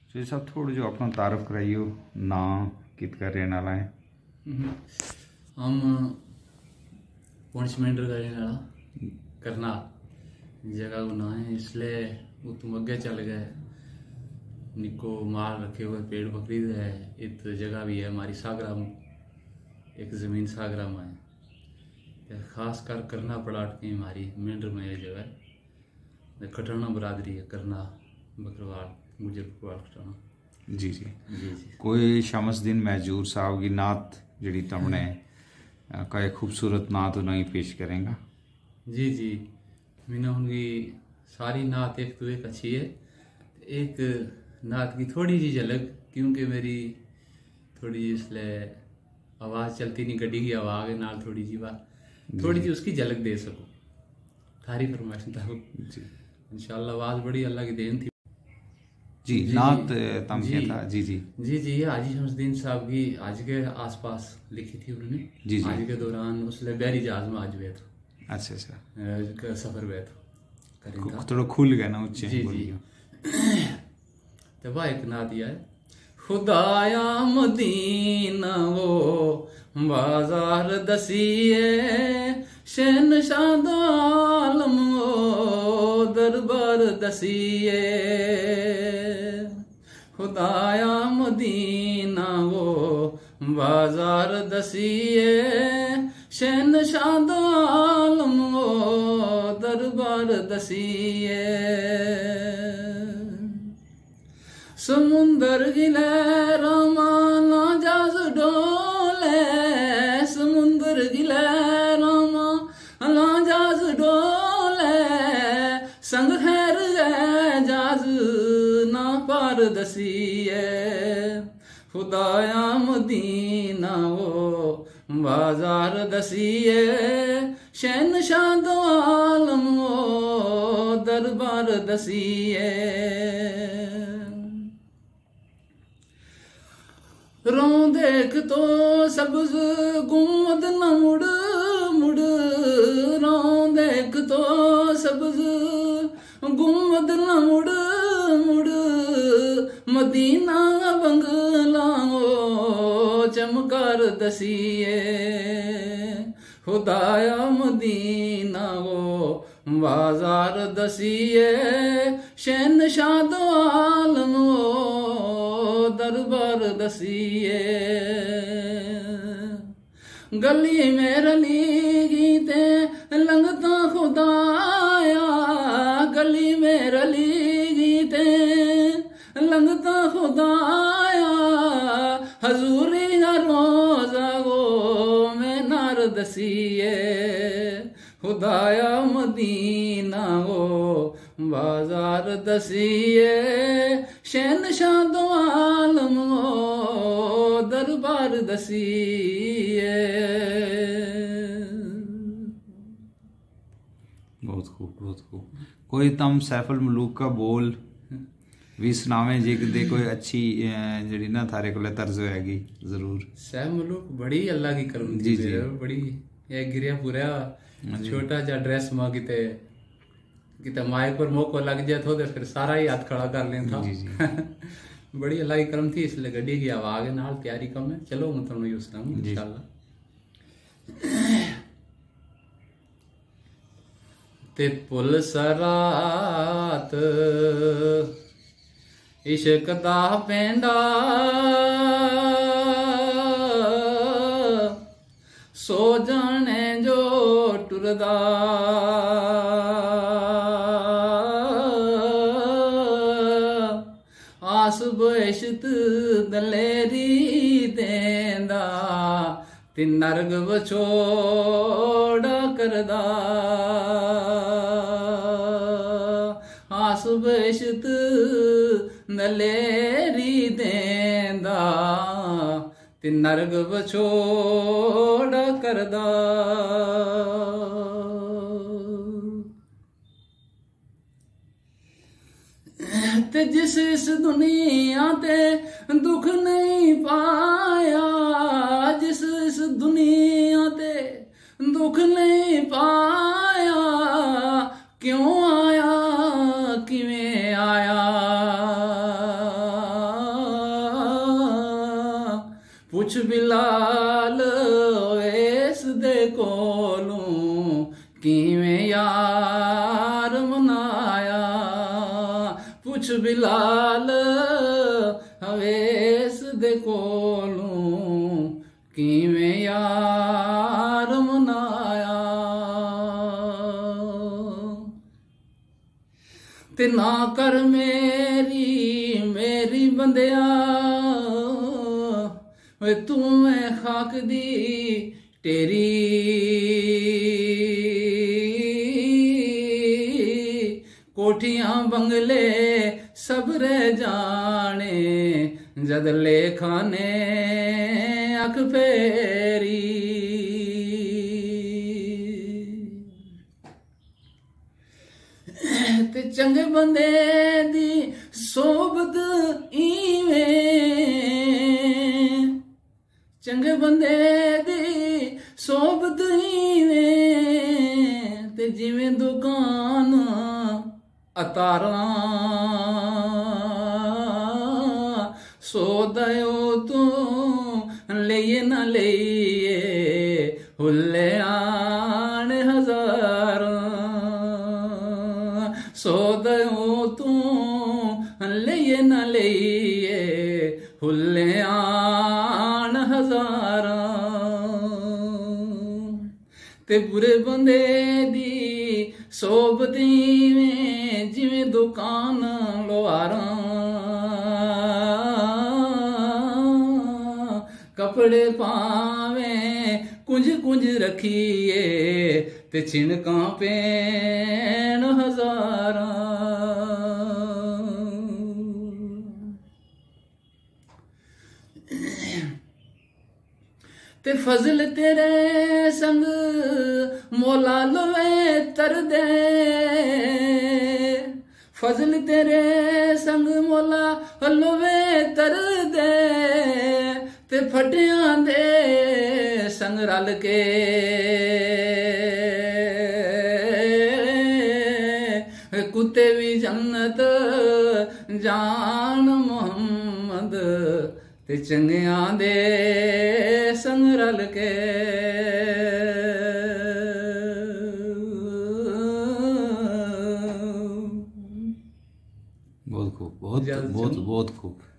जी साहब थोड़ा जो अपना तारुफ कराइयो ना कित कर रहने वाला है। हम पॉइंट्स मेंढर का रहने वाला करना जगह को ना है, इसलिए वो तुम अगे चल गए। निको माल रखे हुए पेड़ बकरी है, इत जगह भी है हमारी सागरा में, एक ज़मीन सागरा में है। खास कर करना पड़ाट की हमारी मेंढर में ये जगह है। खटाना बरादरी है, करना बकरवाल गुजर बकरवाल खटाना। जी जी जी जी। कोई शमसदीन महजूर साहब की नात जड़ी तमने का एक खूबसूरत नात उन्हें पेश करेंगे। जी जी, मैंने उनकी सारी नात एक तो एक अच्छी है। एक नात की थोड़ी जी झलक, क्योंकि मेरी थोड़ी जी इसलिए आवाज़ चलती नहीं, गड्डी की आवाज़ है नाल थोड़ी जी बात, थोड़ी जी उसकी झलक दे सको थारी फरमाइश मुताबिक जी इंशाल्लाह। आवाज़ बड़ी अल्लाह की देन थी। जी जी, नात तम जी, क्या था। जी जी जी जी, हाजी शमसुद्दीन साहब की आज के आसपास लिखी थी उन्होंने। जी जी। आज के दौरान उसने बहरी जहाज में आज हुए थे, अच्छा अच्छा सफर हुए थे करीन था। थोड़ा खुल गया ना उच्चे जी जी। बोलियो। तो वह एक ना दिया है, खुदाया मदीना वो बाजार दसिए, शहनशाह दो आलम वो दरबार दसिए। खुदाया मदीना वो बाजार दसिए, शहनशाह दो आलम वो दरबार दसिए। समुंदर गिले रामाना जहाज डोले, समुंदर गिले रामाना जहाज डोले, संग खैर गए जहाज ना पार दसिए। खुदाया मदीना वो बाजार दसिए, शहनशाह दो आलम वो दरबार दसिए। रो देख तो सब्ज गुम्मद न मुड़ मुड़, रो देख तो सब्ज गुम्मद न मुड़ मुड़, मदीना बंगलाओ चमकार दसिए। खुदाया मदीना वो बाजार दसिए, शहनशाह दो आलम वो दरबार दसिए। गली में रली गीते लंगता खुदाया, गली में रली गीते लंगता खुदाया, हजूरी का रोजा गो में नार दसिए। खुदाया मदीना वो बाजार दसिए, शहनशाह दो आलम वो दरबार दसिए। बहुत खूब बहुत खूब। कोई तम सैफुल मलूक का बोल भी सुनावे जी दे कोई अच्छी जड़ी ना थारे को तर्ज होएगी जरूर। सैफ मलूक बड़ी अल्लाह की करम जी जी। बड़ी एक गिरिया पूरा छोटा जा ड्रेस में किते किते माइक पर मौको लग जाए तो फिर सारा ही हाथ खड़ा कर लेता। जी जी। बड़ी अल्लाह की करम थी, इसलिए गड्डी की आवाज है नाल तैयारी कम है। चलो मैं तुम यूज करूँ इंशाल्लाह। ते पुल सरात इश्क दा पेंडा, सो जाने जो टुरदा, आस बेशत दलेरी देंदा, तिन नरग बछोड़ा करदा, आस बेशत दलेरी देंदा, तिन नरग बछोड़ा करदा। ते जिस इस दुनिया ते दुख नहीं पाया, जिस इस दुनिया ते दुख नहीं पाया, क्यों आया किवें आया, पुछ बिलाल वेस दे कोलों किवें यार मनाया, पुछ बिलाल वेस दे कोलों किवें यार मनाया। ते ना कर मेरी बंदिया वे तू मैं खाक दी तेरी, कोठियां बंगले सब रह जाने जद लेखाने अख फेरी। ते चंगे बंदे दी सोबत इवें, चंगे बंदे दी सोबत इवें ते जिवें दुकान अतारा, सौदयो तू लेइए ना लेइए हुल्ले आन हजारा, सौदयो तू लेइए ना लेइए हुल्ले आन हजारा। ते बुरे बंदे दी सोबती में जिवें दुकान लोहारा, कपड़े पावे कुंज कुंज रखिए ते छिनका पेन हजारा। ते फजल तेरे संग मौला लवे तर दे, फजल तेरे संग मौला लवे तर दे ते फटियां दे संग रल के कुत्ते भी जन्नत जान मोहम्मद ते चंगियां दे संग रल के। बहुत खूब, बहुत बहुत बहुत खूब।